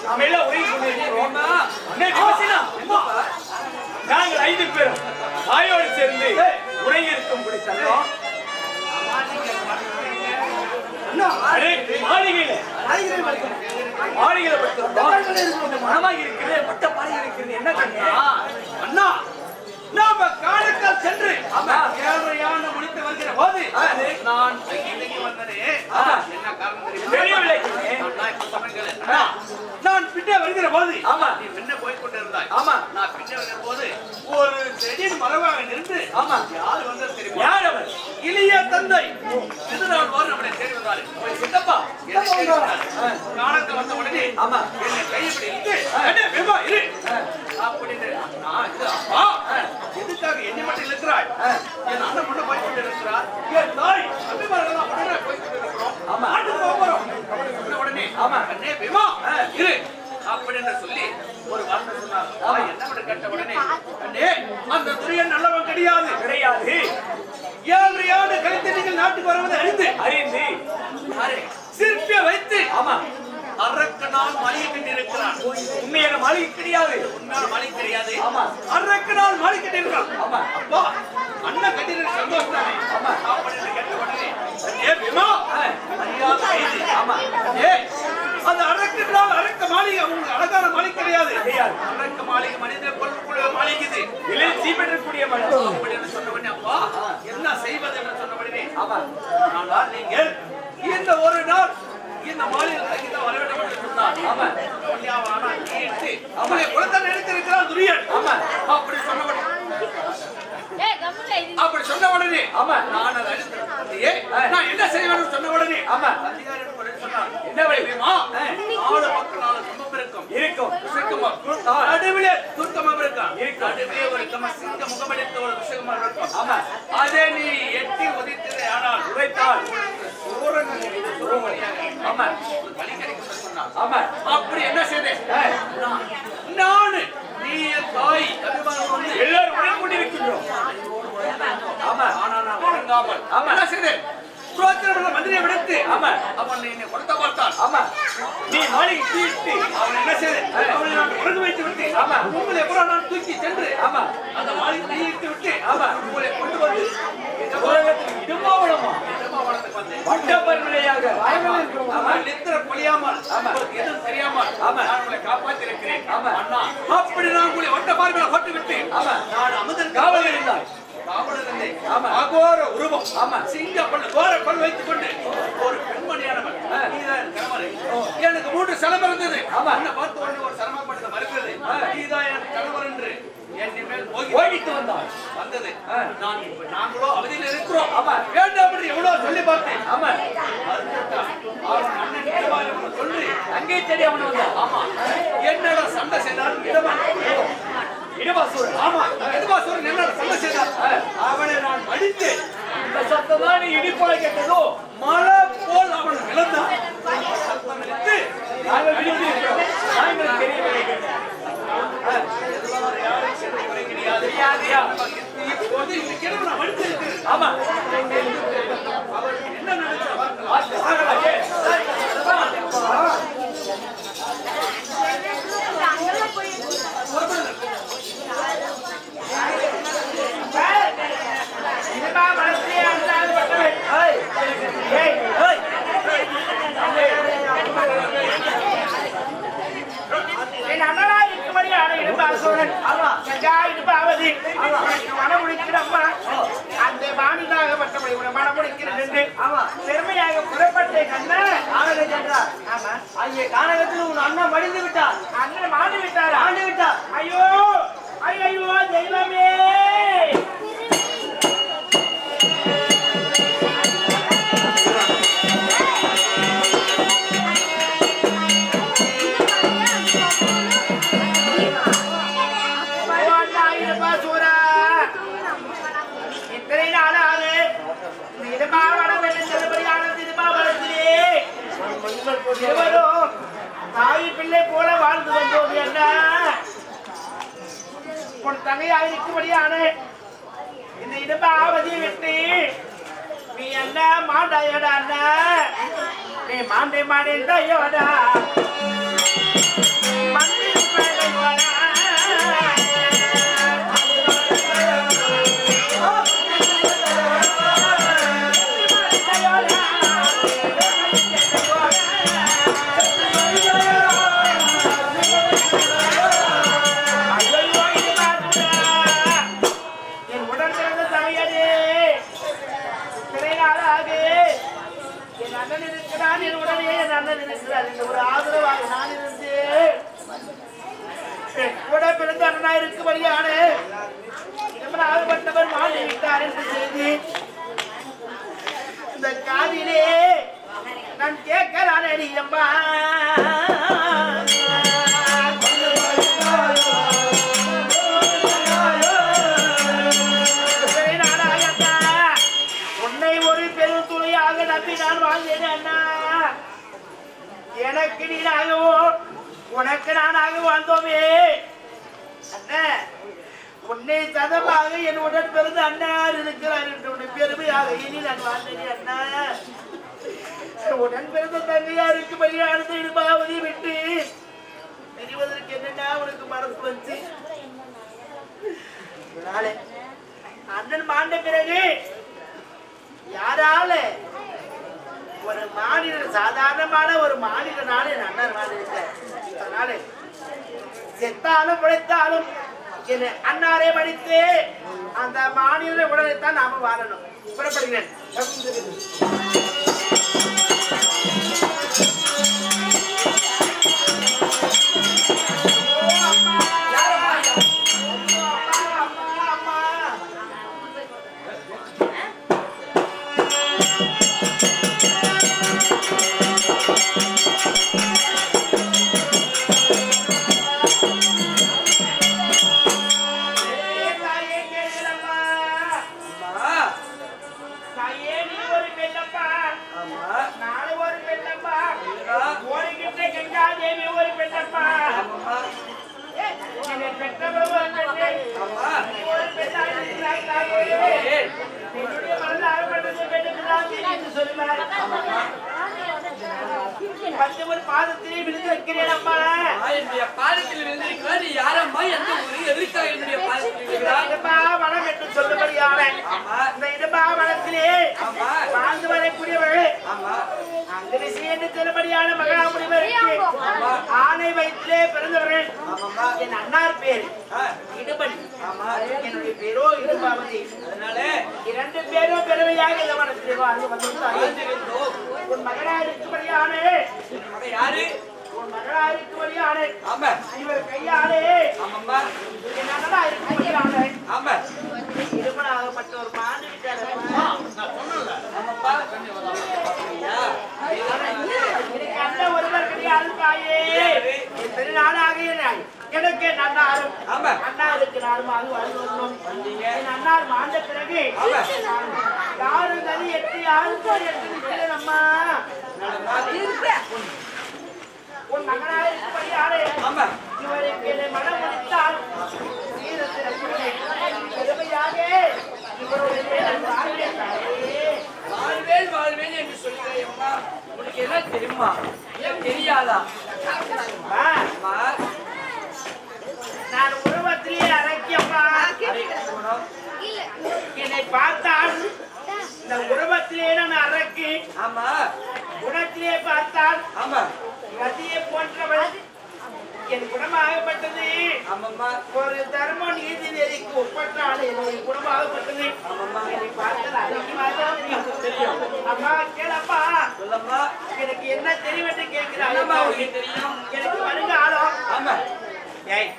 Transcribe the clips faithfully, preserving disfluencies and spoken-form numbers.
நாம எல்லாம் ஒரே கொண்டிருக்கிறோம். நாங்கள் ஐந்து பேரும் தாயோடு சேர்ந்து உரையிருக்கும் பிடித்தோம். மாளிகையில மாளிகையில மனமாக இருக்கிறது, பட்ட பாறை இருக்கிறது. என்ன அண்ணா, நாம காலத்தால் சென்று ஏழையான முடித்து வருகிற போது நான் வந்தனே. என்ன காரணம் தெரியவில்லை. நான் பின்னே வருகிற போது நீ பின்ன போய் கொண்டிருந்தாய். ஆமா, நான் பின்னே வருகிற போது ஒரு செடியின் மரபாக நின்று யார் வந்தது தெரியுமா? யார் அவர்? இளைய தந்தை திருநாள் வார் நம்மளை தேடி வந்தாரு. சித்தப்பா காலத்தில் வந்த உடனே ஆமா என்னை கையப்படி இருக்கு இரு அப்படின்னு அப்பா எதுக்காக என்னை மட்டும் இழுக்கிறாய்? என் அண்ணன் மட்டும் போய் கொண்டு இருக்கிறார். என் தாய் அபிமானெல்லாம் உடனே போய் கொண்டு இருக்கிறோம். ஆமா, ஆட்டுக்கு போகிறோம் சொன்ன உடனே ஆமா அண்ணே பிமா இரு அப்படின்னு சொல்லி ஒரு வார்த்தை சொன்னார். என்ன பண்ண கேட்ட உடனே அண்ணே அந்த துரியன் நல்லவன் கிடையாது கிடையாது ஏழையான கழித்து நீங்கள் நாட்டுக்கு வருவதை அறிந்து அறிந்து சிற்பியை வைத்து ஆமா அரக்கனால் மாளிகை கட்டியிருக்கிறான். உண்மையான மாளிகை கிடையாது, உண்மையான மாளிகை கிடையாது. ஆமா, அரக்கனால் மாளிகை கட்டியிருக்கிறான். ஆமா, அப்பா அண்ணன் கட்டியிருக்க சந்தோஷம் தானே. ஆமா, அப்படின்னு கேட்ட உடனே ஏ பிமா அறியாத செய்தி. ஆமா, ஏ அந்த அரக்கனால் அரக்க மாளிகை உங்களுக்கு அழகான மாளிகை கிடையாது கிடையாது. அரக்க மாளிகை மனித கொள்ளக்கூடிய மாளிகை இது. இல்லை சீப்பற்றக்கூடிய மாளிகை. அப்படின்னு சொன்ன உடனே அப்பா என்ன செய்வது என்று சொன்ன உடனே ஆமா ஆனால் நீங்கள் இந்த ஒரு நாள் இந்த மாளிகை தங்கிதான் வர வேண்டும் என்று சொன்னார். ஆமா, பொன்னியாவானா கேட்டு அவளை குலத்தை நினைத்திருக்கிறார் துரியன். ஆமா, அப்படி சொன்ன உடனே அப்படி சொன்ன உடனே ஆமா நான் அதை அடித்து நான் என்ன செய்வேன்னு சொன்ன உடனே ஆமா அதிகாரி சொன்னார். என்ன வேணுமா? நாலு பக்கம் நாலு சம்பம் இருக்கும் இருக்கும் நடுவிலே துர்க்கமாக இருக்கும் நடுவே ஒரு கம சிங்க முகமடித்த ஒரு விஷயமாக இருக்கும். ஆமா, அதை நீ எட்டி உதைத்தது ஆனால் உதைத்தால் ஆமா வழி கிடைக்கும் சொன்னார். ஆமா, அப்படி என்ன செய்தேன் நானு நீ என் தாய் அபிமானம் எல்லாரும் உடனே கொண்டிருக்கின்றோம். ஆமா, ஆனா நான் உறங்காமல் ஆமா என்ன செய்தேன் மந்திரியை விடுத்து ஆமா அவன் என்னை கொடுத்த பார்த்தான். ஆமா, நீ மாளிகை தீர்த்து அவன் என்ன செய்த அவனை நான் உறங்க வைத்து விட்டு ஆமா உங்களை எப்போ நான் தூக்கி சென்று ஆமா அந்த மாளிகை தீர்த்து விட்டு ஆமா உங்களை கொண்டு வந்து உலகத்துக்கு இடமாவளமா இடமாவளத்துக்கு வந்து வட்டப்பருமையாக ஆமா நித்திர பொழியாமல் ஆமா எதுவும் தெரியாமல் ஆமா நான் உங்களை காப்பாற்றி இருக்கிறேன். ஆமா அண்ணா, அப்படி நான் உங்களை வட்ட பார்வையில போட்டு விட்டு ஆமா நான் அமுதன் காவல் இருந்தாய் அகோர உருவம் ஆமா சிங்க பல் கோர பல் வைத்துக் கொண்டு ஒரு பெண்மணியானவன் நீதான் கணவர். எனக்கு மூன்று சலம் இருந்தது. ஆமா, என்ன பார்த்து உடனே ஒரு சலமாப்பட்டது மறுக்கிறது. நீதான் எனக்கு கணவர் என்று என் மேல் ஓடிட்டு வந்தாள் வந்தது. நான் இப்ப நாங்களோ அவதியில் இருக்கிறோம். ஆமா, வேண்டாம் என்று எவ்வளவு சொல்லி பார்த்தேன். ஆமா, அவன் அண்ணன் சொல்லி அங்கே தேடி அவன் வந்தான். ஆமா, என்னோட சண்டை செய்தால் இடமா இடமாசூரன். ஆமா, இடமாசூரன் என்னோட சண்டை செய்தால் அவனை நான் மடித்து இந்த சத்ததான் இடிப்போல கேட்டதோ மழை போல் அவன் விழுந்தான். சத்தம் எடுத்து நாங்கள் விடுத்திருக்கிறோம். நாங்கள் தெரியவில்லை. இப்போது இந்த கிழமை நான் மடித்திருக்கிறேன். ஆமா, அவர் என்ன நினைச்சா பெருமையாக புறப்பட்ட கானகத்தில் உன் அண்ணன் மடிந்து விட்டார். அண்ணன் மாண்டு விட்டார் ஆண்டு விட்டார். ஐயோ ஐயோ தெய்வமே, தாய் பிள்ளை போல வாழ்ந்து வந்தோம். என்ன உன் தங்கையாக இருக்கும்படியான இந்த இடமாவதியை விட்டு நீ என்ன மாண்டாயோடா அண்ணா, நீ மாண்டே மாண்டேன் தாயோடா. ஒரு ஆதரவாக நான் இருந்து கூட பிறந்த அண்ணா இருக்கும்படியான ஆகப்பட்டவர் மாட்டி விட்டார் என்று செய்தி இந்த காதிலே நான் கேட்கிறான் அடியம்மா உன்னை ஒரு பெரும் துணையாக நம்பி நான் வாழ்ந்தேன் அண்ணா எனக்கு நீனாகவோ உனக்கு நானாக வாழ்ந்தோமே அண்ணா உன்னை சதமாக என் உடன் பிறந்த அண்ணார் இருக்கிறார் என்று பெருமையாக இனி நான் வாழ்ந்தேன் அண்ணா உடன் பிறந்த தங்கையாருக்கு பலியானது இடுபாவதி விட்டு பிரிவதற்கு என்னன்னா உனக்கு மனசு வச்சு அண்ணன் மாண்ட பிறகு யாரால ஒரு மாநில சாதாரணமான ஒரு மாநிலனால என் அண்ணன் வாழ்ந்திருக்கார் அதனால செத்தாலும் பிழைத்தாலும் என் அண்ணாரே படித்து அந்த மாநில உடலைத்தான் நாம வாழணும் புறப்படுகிறேன் பாதத்திலே விழுந்திருக்கிறேன் அம்மா என்னுடைய பாதத்தில் விழுந்திருக்கிறார் நீ யாரம்மா எந்த ஊரு எதற்காக என்னுடைய பாதத்தில் வனம் என்று சொல்லும்படியான இந்த இடமா வனத்திலே வாழ்ந்து வரக்கூடியவர்கள் அந்த விஷயம் என்று சொல்லும்படியான மகாமுனிவருக்கு ஆணை வயிற்றிலே பிறந்தவர்கள் என் அண்ணார் பேர் இடுபடி என்னுடைய பேரோ இடுபாவதி அதனால இரண்டு பேரும் பெருமையாக இந்த வனத்திலே வாழ்ந்து வந்திருந்தோம் உன் மகனா இருக்கும்படியான யாரு உன் மகளா இருக்கும்படியான இவர் கையாலே என் அண்ணனா இருக்கும்படியான இருமனாகப்பட்ட ஒரு மாண்டு விட்டார் அண்ணன் ஒருவர் கிடையாது தாயே பெருநாளாக எனக்கு அண்ணாரும் அண்ணாருக்கு நானுமாக வாழ்ந்து வந்தோம் என் அண்ணார் மாண்ட பிறகு யாரு தனி எட்டு யாருக்கு எட்டு நிற்கிறேன் அம்மா உன் மகனாக இருக்கும்படியாரே இவருக்கு என்னை மனம் முடித்தால் பெருமையாக இவருடைய வாழ்வேல் வாழ்வேல் என்று சொல்லுகிறேன் அம்மா உனக்கு என்ன தெரியுமா தெரியாதா நான் உருவத்திலே அரைக்கியம்மா என்னை பார்த்தால் இந்த உருவத்திலே நான் அரைக்கி ஆமா குணத்திலே பார்த்தால் ஆமா கதியை போன்றவள் என் குணமாகப்பட்டது ஒரு தர்ம நீதி நெறிக்கு ஒப்பற்றால் என்னுடைய குணமாகப்பட்டது என்னை பார்த்தால் அரைக்கியமாக தெரியும் அம்மா கேளப்பா சொல்லம்மா எனக்கு என்ன தெரியும் என்று கேட்கிறாள் தெரியும் எனக்கு வருங்காலம் ஆமா ஏய்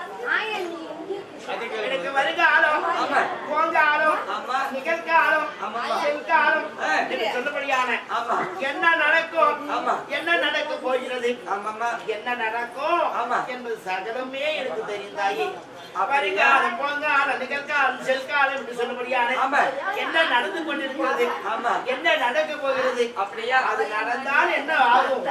எனக்கு வருங்காலம் போங்காலம் நிகழ்காலம் செல்காலம் என்று சொல்லபடியான என்ன நடக்கும் என்ன நடக்க போகிறது என்ன நடக்கும் என்பது சகலமே எனக்கு தெரிந்தாயே வருங்காலம் போங்காலம் நிகழ்காலம் செல்காலம் என்று சொல்லபடியான என்ன நடந்து கொண்டிருக்கிறது என்ன நடக்க போகிறது அப்படியா அது நடந்தால் என்ன ஆகும்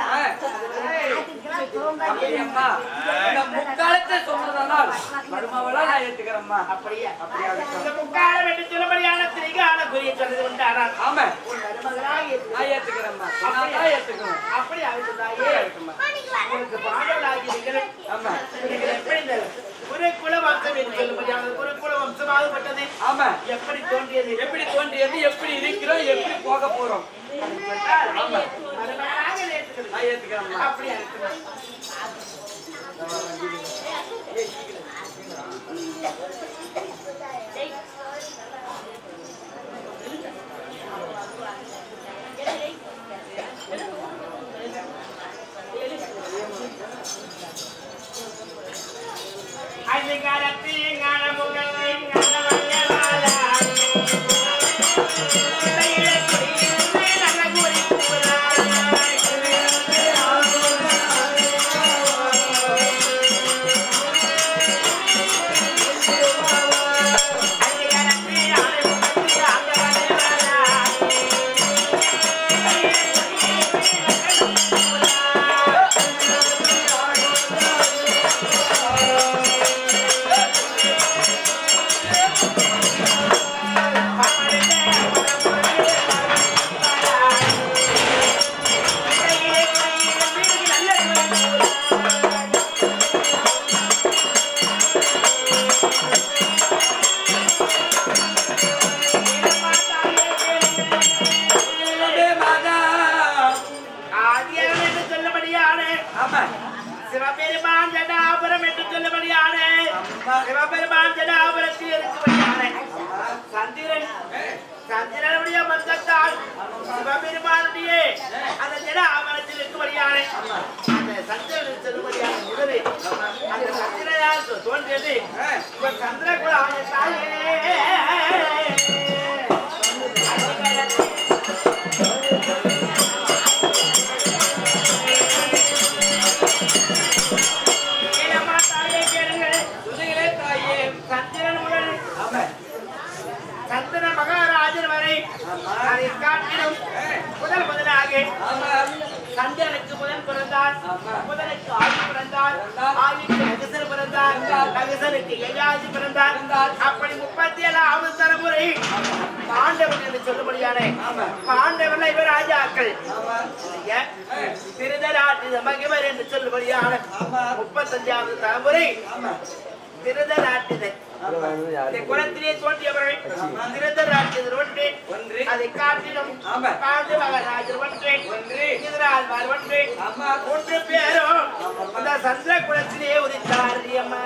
முக்காலத்தை சொன்னதனால் மருமவளா நான் ஏத்துக்கிறேம்மா அப்படியே அப்படியே இந்த முக்காலம் என்று சொல்லபடியான திரிகால குறிய சொல்றது உண்டானா ஆமா உன் மருமகளா நான் ஏத்துக்கிறேம்மா நான் ஏத்துக்கிறேன் அப்படி ஆகுது தாயே உனக்கு பாடலாகி கேளுங்கள். ஆமா. நீங்கள் எப்படி இந்த குருகுல வம்சம் என்று சொல்லும்படியான குருகுல வம்சமாகப்பட்டது ஆமா எப்படி தோன்றியது எப்படி தோன்றியது எப்படி இருக்கிறோம் எப்படி போக போறோம் ஆமா அதை நான் ஏத்துக்கிறேன் ஏத்துக்கிறேன் அப்படியே இருக்கிறேன் அதிகாரத்தில் ஞானமுகங்கள் ஞானவல்லவாளா இடையிலே குடியிருந்தே நல்ல குறிப்புகிறாய் அதிகாரத்தில் ஞானமுகங்கள் ஆண்டவல்லவாளா சிவபெருமான் ஜடாபுரம் என்று சொல்லபடியான சிவபெருமான் ஜடாபுரத்தில் இருக்கும்படியான சந்திரன் சந்திரனுடைய மந்தத்தால் சிவபெருமானுடைய அந்த ஜடாபுரத்தில் இருக்கும்படியான அந்த சந்திரன் சொல்லும்படியான முதலே அந்த சந்திரனால் தோன்றியது சந்திரகுல தாயே சந்திர மகாராஜர் வரை அதை காட்டிலும் முதல் முதலாக சந்திரனுக்கு முதல் பிறந்தார் முதலுக்கு ஆதி பிறந்தார் ஆதிக்கு நகசர் பிறந்தார் நகசருக்கு யயாதி பிறந்தார் அப்படி முப்பத்தி ஏழாவது தலைமுறை பாண்டவன் என்று சொல்லும்படியான பாண்டவன் இவர் ராஜாக்கள் திருதராட்டித மகிவர் என்று சொல்லும்படியான முப்பத்தஞ்சாவது தலைமுறை திருதராட்டிதன் குலத்திலே தோன்றியவர்கள் திருதராட்டிதர் ஒன்று அதை காட்டிலும் பாண்டு மகாராஜர் ஒன்று எதிராழ்வார் ஒன்று மூன்று பேரும் அந்த சந்திர குலத்திலே உதித்தார் அம்மா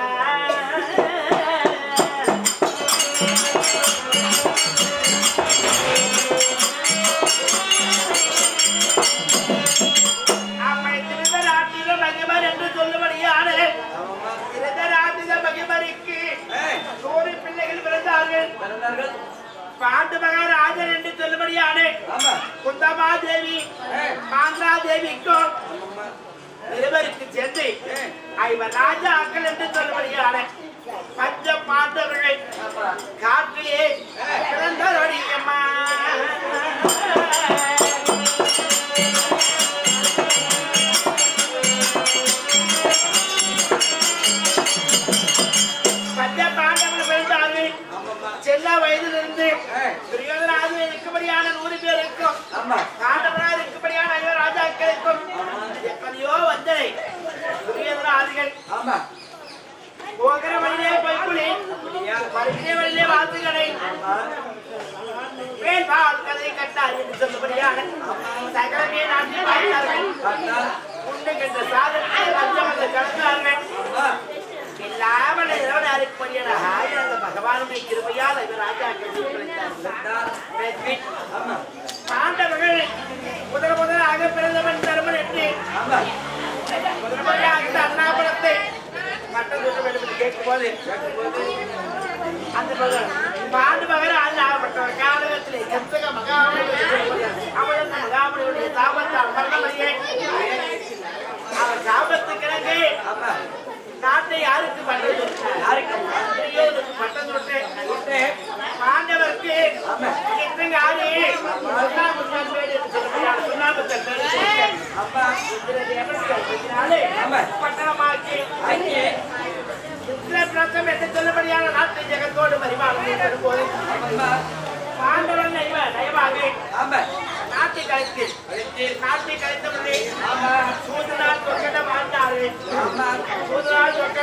அப்படி திருதராட்டித மகிமர் என்று சொல்லும்படியான திருதராட்டித மகிமருக்கு நூறு பிள்ளைகள் பிறந்தார்கள் பாண்டு மகாராஜன் என்று சொல்லும்படியான குந்தமா தேவி மாந்திரா தேவிக்கும் இருவருக்கு சென்று ஐவர் ராஜாக்கள் என்று சொல்லும்படியான பஞ்ச பாண்டவர்கள் காற்றிலே பிறந்தவடியம்மா செல்ல வயதிலிருந்து துரியோதனாக இருக்கும்படியான நூறு பேர் இருக்கும் காண்டவராக இருக்கும்படியான ஐவர் ராஜாக்களுக்கும் எத்தனையோ வந்தனை துரியோதனாதிகள் போகிற வழியிலே பொய்க்குழி வருகிற வழியிலே வாழ்த்துக்களை வேல்பால் கதை கட்டார் என்று சொல்லும்படியான சகலமே நாட்டில் வாழ்ந்தார்கள் உண்டு கண்ட சாதனை லஞ்சமல்ல கடந்தார்கள் இல்லாமல் இறைவனாருக்கும்படியான ஆயிரந்த பகவானுடைய கிருபையால் இவர் ராஜாக்கள் பாண்டவர்கள் முதல் முதலாக பிறந்தவன் தருமன் என்று முதல் முதலாக அண்ணாபுரத்தை மட்டம் சொல்ல வேண்டும் என்று கேட்கும் போது அந்த பாண்டு மகன் ஆகப்பட்ட காலகத்திலே கத்தக மகாமணியுடைய அவள் மகாமணியுடைய தாபத்தால் மரணமையே அவர் தாபத்துக்கிழங்கு நாட்டை யாருக்கு பட்டம் கொடுத்தார் யாருக்கு பட்டம் கொடுத்து பாண்டவருக்கு பட்டணமாக்கி பிரசம் என்று சொல்லபடியான நாட்டை ஜெகத்தோடு பரிமாணம் வரும்போது பாண்டவன் நயமாக நாட்டை கழித்து நாட்டை கழித்தபடி சூழ்நாள் தொகட வாழ்ந்தார்கள்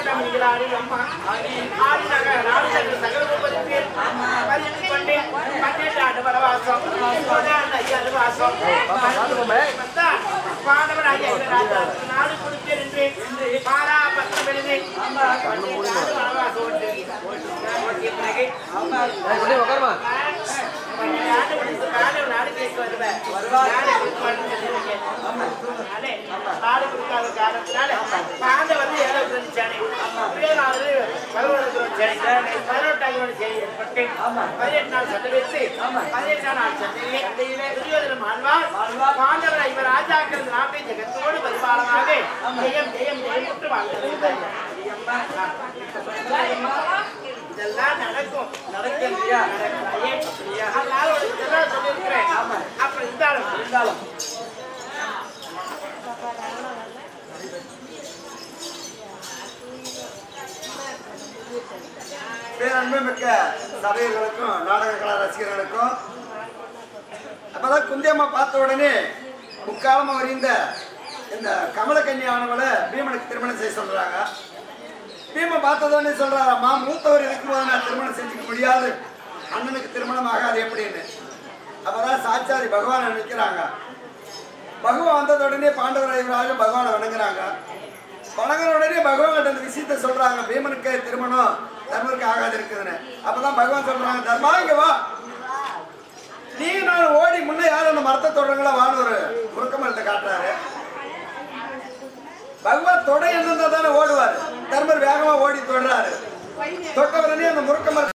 ஆடி அம்மா ஆடி நகர நாடு சகல முப்பது பேர் பரிந்து கொண்டு பன்னெண்டு ஆண்டு வனவாசம் ஐயாறு வாசம் பாண்டவன் ஐயா நாடு கொடுத்தேன் என்று பாரா பத்திரம் எழுதி வனவாசம் ஓட்டிய பிறகு நாடு கேட்க வருவேன் நாடு கொடுக்காத காரணத்தினால பாண்ட வந்து ஏழு சேனை பதினெட்டாயிரம் சேனை ஏற்பட்டு பதினெட்டு நாள் சண்டை வைத்து பதினெட்டாம் நாள் சண்டையிலே துரியோதனம் ஆழ்வார் பாண்டவர் இவர் ராஜாக்கள் நாட்டை ஜெகத்தோடு பரிபாலமாக ஜெயம் ஜெயம் ஜெயமுற்று வாழ்ந்தார். இதெல்லாம் நடக்கும் நடக்கும் அதனால ஒரு இதெல்லாம் சொல்லியிருக்கிறேன். அப்புறம் இருந்தாலும் இருந்தாலும் பேரன்பு மிக்க சபைகளுக்கும் நாடக கலா ரசிகர்களுக்கும் அப்பதான் குந்தியம்மா பார்த்த உடனே முக்காலமா வரைந்த இந்த கமலக்கன்னியானவளை பீமனுக்கு திருமணம் செய்ய சொல்றாங்க. பீமன் பார்த்ததோடனே சொல்றாராம்மா, மூத்தவர் இருக்கும்போது நான் திருமணம் செஞ்சுக்க முடியாது, அண்ணனுக்கு திருமணம் ஆகாது எப்படின்னு. அப்பதான் சாட்சாதி பகவானை நிற்கிறாங்க. பகவான் வந்ததுடனே பாண்டவராக பகவானை வணங்குறாங்க. வணங்குற உடனே பகவான் அந்த விஷயத்த சொல்றாங்க, பீமனுக்கு திருமணம் தர்மருக்கு ஆகாது இருக்குதுன்னு. அப்பதான் பகவான் சொல்றாங்க, தர்மா இங்க வா, நீ நான் ஓடி முன்ன யாரும் அந்த மரத்தை தொடங்களா வான்னு ஒரு முருக்க மரத்தை காட்டுறாரு. பகவான் தொடை இருந்தா தானே ஓடுவாரு. தர்மர் வேகமா ஓடி தொடுறாரு. தொட்ட உடனே அந்த முருக்க மரத்தை